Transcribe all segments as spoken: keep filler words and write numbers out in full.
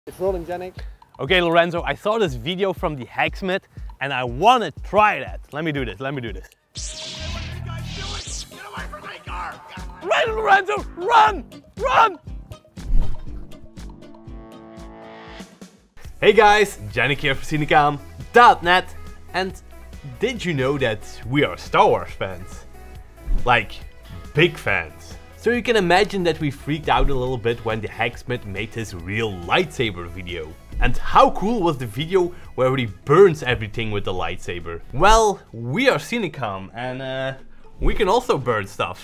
It's rolling, Janik. Okay, Lorenzo, I saw this video from the Hacksmith and I want to try that. Let me do this, let me do this. What are you guys doing? Get away from my car! Run, Lorenzo, run, run! Hey guys, Janik here for Cinecam dot net, and did you know that we are Star Wars fans? Like, big fans. So you can imagine that we freaked out a little bit when the Hacksmith made his real lightsaber video. And how cool was the video where he burns everything with the lightsaber? Well, we are Cinecam and uh, we can also burn stuff.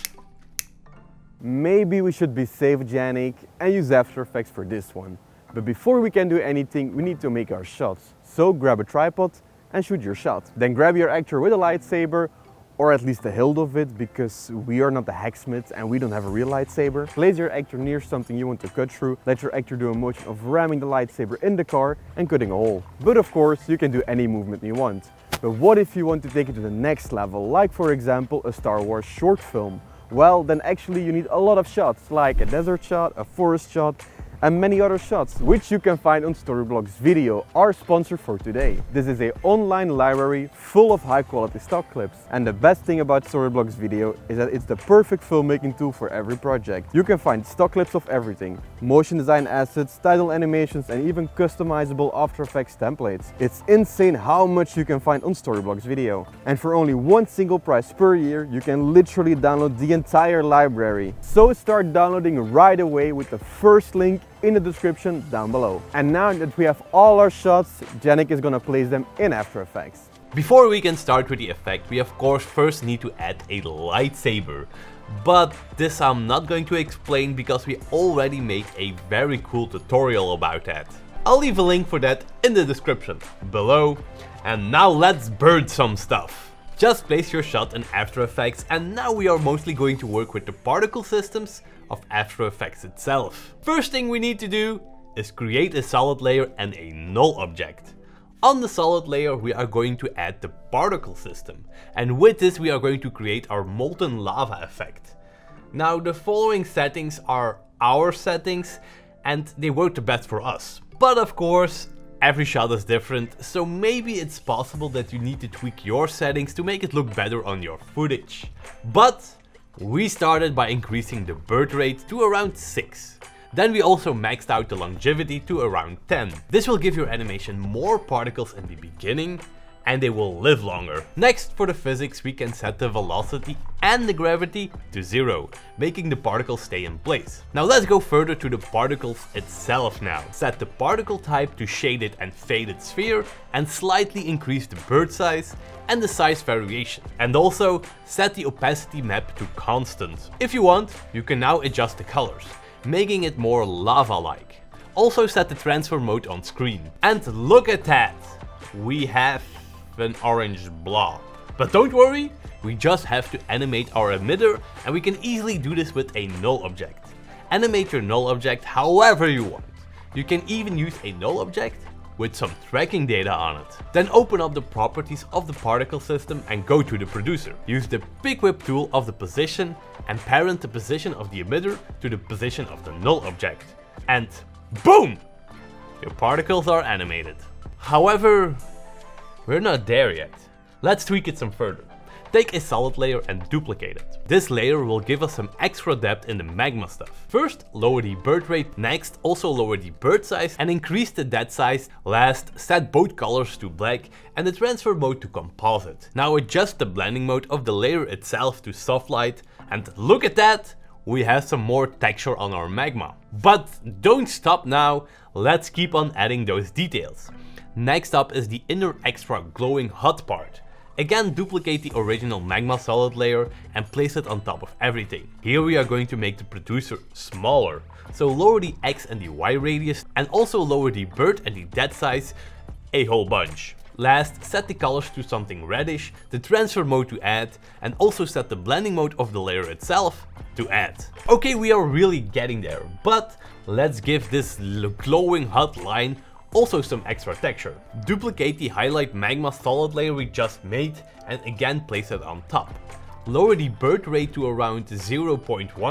Maybe we should be safe, Janik, and use After Effects for this one. But before we can do anything, we need to make our shots. So grab a tripod and shoot your shot. Then grab your actor with a lightsaber, or at least the hilt of it, because we are not the Hacksmiths and we don't have a real lightsaber. Place your actor near something you want to cut through. Let your actor do a motion of ramming the lightsaber in the car and cutting a hole. But of course, you can do any movement you want. But what if you want to take it to the next level, like for example a Star Wars short film? Well, then actually you need a lot of shots, like a desert shot, a forest shot, and many other shots, which you can find on Storyblocks Video, our sponsor for today. This is an online library full of high quality stock clips. And the best thing about Storyblocks Video is that it's the perfect filmmaking tool for every project. You can find stock clips of everything, motion design assets, title animations, and even customizable After Effects templates. It's insane how much you can find on Storyblocks Video. And for only one single price per year, you can literally download the entire library. So start downloading right away with the first link in the description down below. And now that we have all our shots, Janik is gonna place them in After Effects. Before we can start with the effect, we of course first need to add a lightsaber. But this I'm not going to explain because we already made a very cool tutorial about that. I'll leave a link for that in the description below. And now let's burn some stuff. Just place your shot in After Effects, and now we are mostly going to work with the particle systems of After Effects itself. First thing we need to do is create a solid layer and a null object. On the solid layer we are going to add the particle system, and with this we are going to create our molten lava effect. Now the following settings are our settings and they work the best for us. But of course, every shot is different, so maybe it's possible that you need to tweak your settings to make it look better on your footage. But we started by increasing the birth rate to around six. Then we also maxed out the longevity to around ten. This will give your animation more particles in the beginning and they will live longer. Next, for the physics, we can set the velocity and the gravity to zero, making the particles stay in place. Now let's go further to the particles itself now. Set the particle type to shaded and faded sphere and slightly increase the bird size and the size variation. And also set the opacity map to constant. If you want, you can now adjust the colors, making it more lava-like. Also set the transfer mode on screen. And look at that! We have an orange blob. But don't worry, we just have to animate our emitter, and we can easily do this with a null object. Animate your null object however you want. You can even use a null object with some tracking data on it. Then open up the properties of the particle system and go to the producer. Use the pick whip tool of the position and parent the position of the emitter to the position of the null object. And boom! Your particles are animated. However, we're not there yet. Let's tweak it some further. Take a solid layer and duplicate it. This layer will give us some extra depth in the magma stuff. First, lower the birth rate. Next, also lower the bird size and increase the dead size. Last, set both colors to black and the transfer mode to composite. Now adjust the blending mode of the layer itself to soft light, and look at that! We have some more texture on our magma. But don't stop now, let's keep on adding those details. Next up is the inner extra glowing hot part. Again, duplicate the original magma solid layer and place it on top of everything. Here we are going to make the producer smaller. So lower the X and the Y radius and also lower the bird and the dead size a whole bunch. Last, set the colors to something reddish, the transfer mode to add, and also set the blending mode of the layer itself to add. Okay, we are really getting there, but let's give this glowing hot line also some extra texture. Duplicate the highlight magma solid layer we just made and again place it on top. Lower the birth rate to around zero point one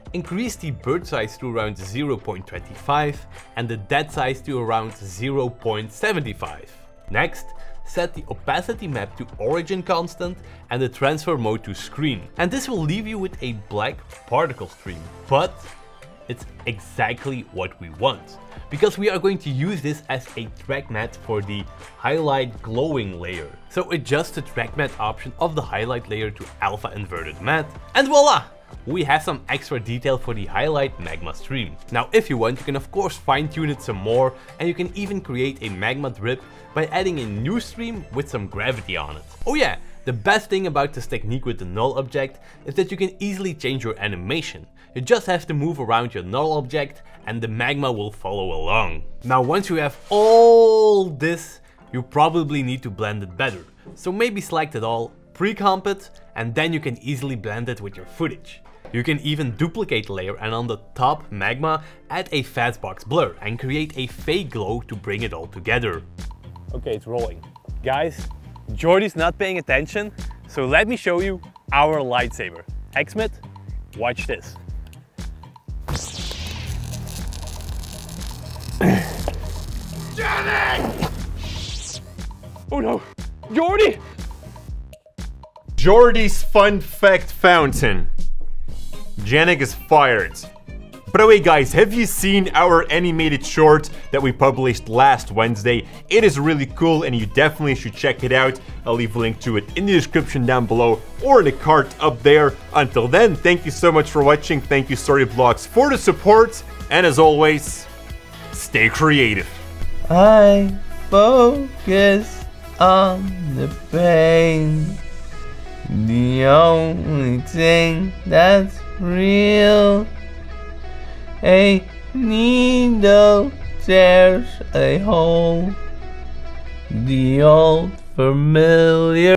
Increase the bird size to around zero point two five and the dead size to around zero point seven five. Next, set the opacity map to origin constant and the transfer mode to screen. And this will leave you with a black particle stream. But it's exactly what we want, because we are going to use this as a track matte for the highlight glowing layer. So adjust the track matte option of the highlight layer to alpha inverted matte, and voila! We have some extra detail for the highlight magma stream. Now if you want, you can of course fine tune it some more, and you can even create a magma drip by adding a new stream with some gravity on it. Oh yeah, the best thing about this technique with the null object is that you can easily change your animation. You just have to move around your null object and the magma will follow along. Now once you have all this, you probably need to blend it better. So maybe select it all, pre-comp it, and then you can easily blend it with your footage. You can even duplicate the layer and on the top magma add a fastbox blur and create a fake glow to bring it all together. Okay, it's rolling. Guys, Jordy's not paying attention, so let me show you our lightsaber. Xmit, watch this. Janik! Oh no, Jordy! Jordy's fun fact fountain. Janik is fired. By the way guys, have you seen our animated short that we published last Wednesday? It is really cool and you definitely should check it out. I'll leave a link to it in the description down below or in the card up there. Until then, thank you so much for watching. Thank you Storyblocks for the support. And as always, stay creative. I focus on the pain. The only thing that's real. A needle tears a hole. The old familiar